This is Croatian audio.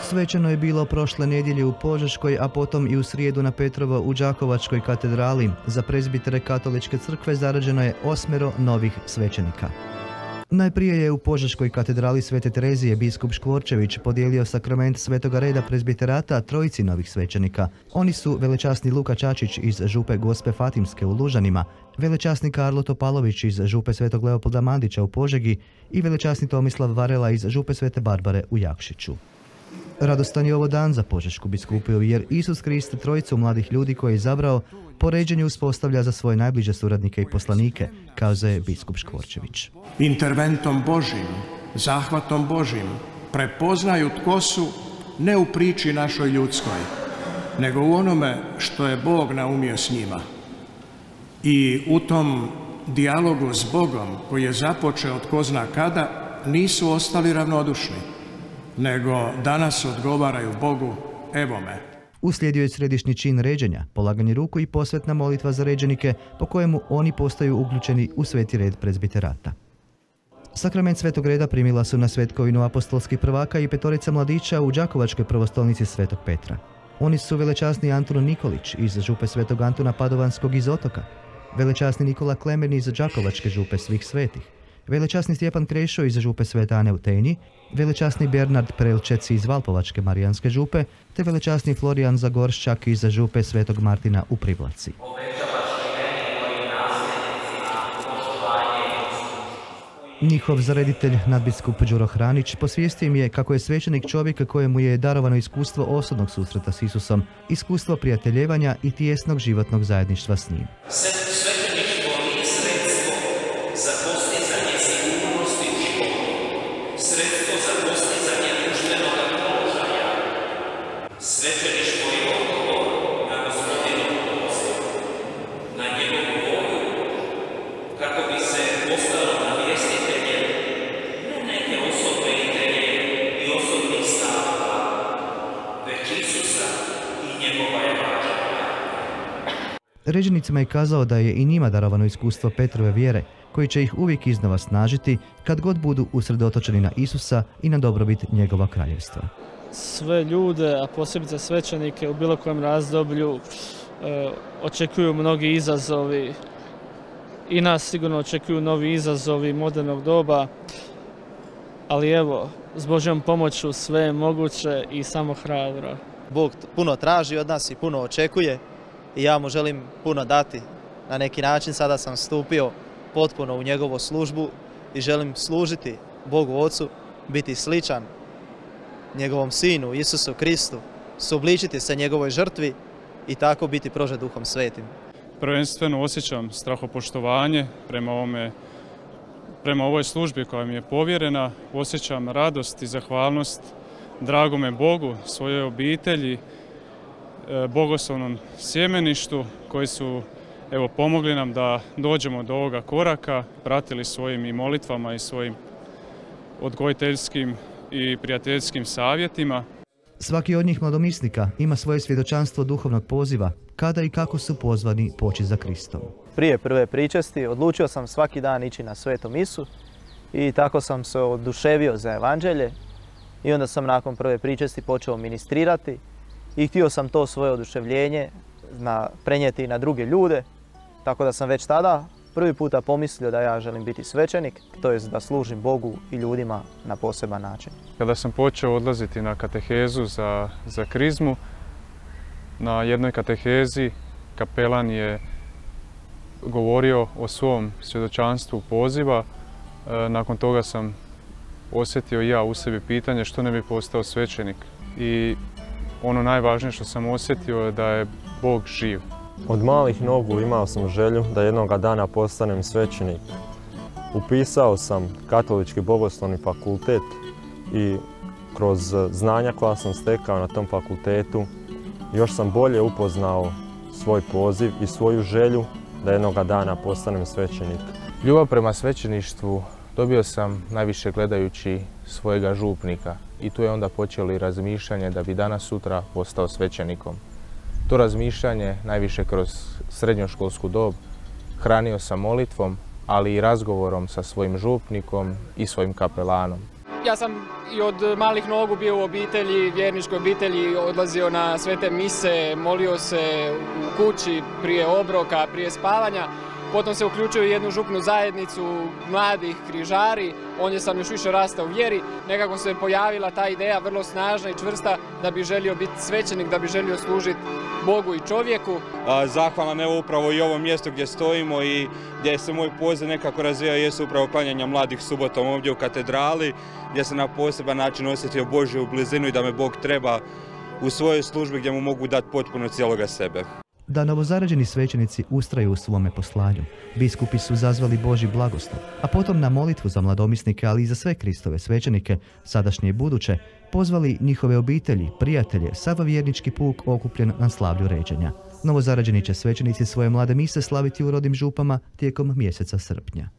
Svečano je bilo prošle nedjelje u Požeškoj, a potom i u srijedu na Petrovo u Đakovačkoj katedrali. Za prezbitere Katoličke crkve zarađeno je 8 novih svećenika. Najprije je u Požeškoj katedrali Svete Terezije biskup Škvorčević podijelio sakrament Svetoga reda prezbiterata trojici novih svećenika. Oni su velečasni Luka Čačić iz župe Gospe Fatimske u Lužanima, velečasni Karlo Topalović iz župe Svetog Leopolda Mandića u Požegi i velečasni Tomislav Varela iz župe Svete Barbare u Jakšiću. Radostan je ovo dan za Požešku biskupiju, jer Isus Krist trojicu mladih ljudi koje je izabrao po ređenju uspostavlja za svoje najbliže suradnike i poslanike, kazuje biskup Škvorčević. Interventom Božim, zahvatom Božim prepoznaju tko su ne u priči našoj ljudskoj, nego u onome što je Bog naumio s njima. I u tom dijalogu s Bogom koji je započeo od ko zna kada, nisu ostali ravnodušni, nego danas odgovaraju Bogu, evo me. Uslijedio je središnji čin ređenja, polaganje ruku i posvetna molitva za ređenike, po kojemu oni postaju uključeni u sveti red prezbiterata. Sakrament Svetog reda primila su na svetkovinu apostolskih prvaka i 5 mladića u Đakovačkoj prvostolnici Svetog Petra. Oni su velečasni Antun Nikolić iz župe Svetog Antuna Padovanskog iz Otoka, velečasni Nikola Klemen iz Đakovačke župe Svih svetih, velečasni Stjepan Krešo iz župe Svete Ane u Tenji, velečasni Bernard Prelčec iz Valpovačke Marijanske župe, te velečasni Florijan Zagorščak iz župe Svetog Martina u Privlaci. Njihov zareditelj, nadbiskup Đuro Hranić, posvijestio im je kako je svećenik čovjek kojemu je darovano iskustvo osobnog susreta s Isusom, iskustvo prijateljevanja i tijesnog životnog zajedništva s njim. Svećeništvo nije sredstvo za postizanje sigurnosti u životu, sredstvo za postizanje društvenog položaja. Svećeništvo je odgovor na Gospodinov poziv, na njegovu volju, kako bi se postalo navjestiteljem ne neke osobne ideje i osobnih stavova, već Isusa i njegova evanđelja. Ređenicima je kazao da je i njima darovano iskustvo Petrove vjere, koji će ih uvijek iznova snažiti kad god budu usredotočeni na Isusa i na dobrobit njegova kraljevstva. Sve ljude, a posebice svećenike u bilo kojem razdoblju očekuju mnogi izazovi. I nas sigurno očekuju novi izazovi modernog doba, ali evo, s Božjom pomoću sve je moguće i samo hrabro. Bog puno traži od nas i puno očekuje i ja mu želim puno dati. Na neki način sada sam stupio potpuno u njegovu službu i želim služiti Bogu Ocu, biti sličan njegovom Sinu, Isusu Kristu, suobličiti se njegovoj žrtvi i tako biti prožet Duhom Svetim. Prvenstveno osjećam strahopoštovanje prema ovoj službi koja mi je povjerena, osjećam radost i zahvalnost dragome Bogu, svojoj obitelji, bogoslovnom sjemeništu koji su pomogli nam da dođemo do ovoga koraka, pratili svojim i molitvama i svojim odgojiteljskim i prijateljskim savjetima. Svaki od njih mladomisnika ima svoje svjedočanstvo duhovnog poziva, kada i kako su pozvani poći za Kristom. Prije prve pričesti odlučio sam svaki dan ići na svetu misu i tako sam se oduševio za evanđelje i onda sam nakon prve pričesti počeo ministrirati i htio sam to svoje oduševljenje prenijeti na druge ljude, tako da sam već tada prvi puta pomislio da ja želim biti svećenik, to jest da služim Bogu i ljudima na poseban način. Kada sam počeo odlaziti na katehezu za krizmu, na jednoj katehezi kapelan je govorio o svom svjedočanstvu poziva. Nakon toga sam osjetio ja u sebi pitanje što ne bi postao svećenik. I ono najvažnije što sam osjetio je da je Bog živ. Od malih nogu imao sam želju da jednoga dana postanem svećenik. Upisao sam Katolički bogoslovni fakultet i kroz znanja koja sam stekao na tom fakultetu još sam bolje upoznao svoj poziv i svoju želju da jednoga dana postanem svećenik. Ljubav prema svećeništvu dobio sam najviše gledajući svojega župnika i tu je onda počelo i razmišljanje da bi danas sutra postao svećenikom. To razmišljanje najviše kroz srednjoškolsku dob hranio sam molitvom, ali i razgovorom sa svojim župnikom i svojim kapelanom. Ja sam i od malih nogu bio u obitelji, vjerničkoj obitelji, odlazio na svete mise, molio se u kući prije obroka, prije spavanja. Potom se uključio u jednu župnu zajednicu mladih križari, ondje sam još više rastao u vjeri. Nekako se pojavila ta ideja vrlo snažna i čvrsta da bi želio biti svećenik, da bi želio služiti Bogu i čovjeku. Zahvalan evo upravo i ovom mjestu gdje stojimo i gdje se moj poziv nekako razvijao jesu upravo klanjanja mladih subotom ovdje u katedrali, gdje se na poseban način osjetio Božju blizinu i da me Bog treba u svojoj službi gdje mu mogu dati potpuno cijeloga sebe. Da novozarađeni svećenici ustraju u svome poslanju, biskupi su zazvali Božji blagoslov, a potom na molitvu za mladomisnike, ali i za sve Kristove svećenike, sadašnje i buduće, pozvali njihove obitelji, prijatelje, sav vjernički puk okupljen na slavlju ređenja. Novozarađeni će svećenici svoje mlade mise slaviti u rodnim župama tijekom mjeseca srpnja.